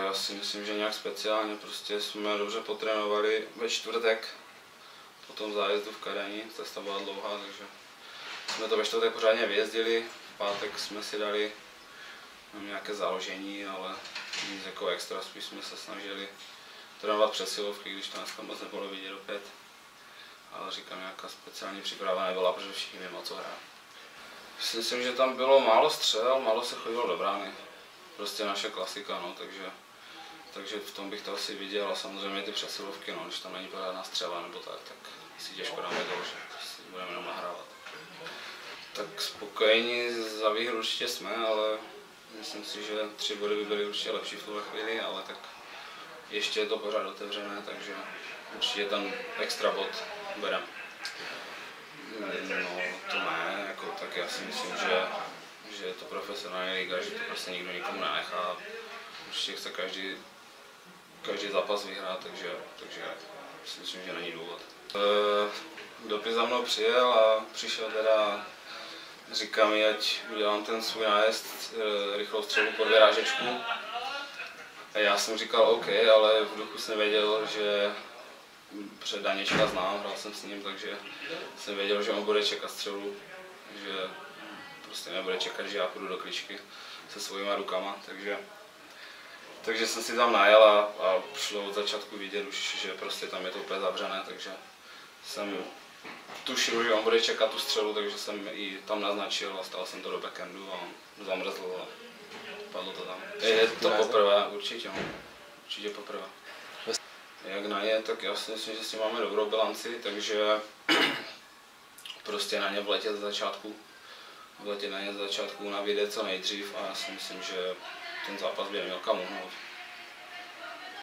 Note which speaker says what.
Speaker 1: já si myslím, že nějak speciálně, prostě jsme dobře potrénovali ve čtvrtek po tom zájezdu v Kadani, cesta byla dlouhá, takže jsme to ve čtvrtek pořádně vyjezdili, v pátek jsme si dali nějaké založení, ale nic jako extra, spíš jsme se snažili trénovat přesilovky, když to dneska moc nebylo vidět opět. Ale říkám, nějaká speciální příprava nebyla, protože všichni víme, co hrát. Myslím, že tam bylo málo střel, málo se chodilo do brány. Prostě naše klasika, no, takže v tom bych to asi viděl, a samozřejmě ty přesilovky, no, když tam není pořádná střela nebo tak si těžko dáme gól, že si budeme jenom nahrávat. Tak spokojení za výhru určitě jsme, ale myslím si, že 3 body by byly určitě lepší v tuhle chvíli, ale tak ještě je to pořád otevřené, takže určitě ten extra bod bereme. No to ne, jako, tak já si myslím, že je to profesionální liga, že to prostě nikdo nikomu nenechá. Určitě chce každý zápas vyhrát, takže si myslím, že není důvod. Dopis za mnou přijel a přišel teda, říká mi, ať udělám ten svůj nájezd, rychlou střelu pod vyrážečku. A já jsem říkal OK, ale v duchu jsem věděl, že před Daněčka znám, hrál jsem s ním, takže jsem věděl, že on bude čekat střelu, že prostě nebude čekat, že já půjdu do kličky se svýma rukama, takže jsem si tam najel a šlo od začátku vidět už, že prostě tam je to úplně zavřené, takže jsem tušil, že on bude čekat tu střelu, takže jsem ji tam naznačil a stal jsem to do backendu a on zamrzl a padlo to tam. Je to poprvé, určitě, no. Určitě poprvé. Jak na ně, tak já si myslím, že s tím máme dobrou bilanci, takže prostě na ně vletět z začátku. Vletět na ně z začátku, navídet co nejdřív, a já si myslím, že ten zápas by neměl kam uhnout.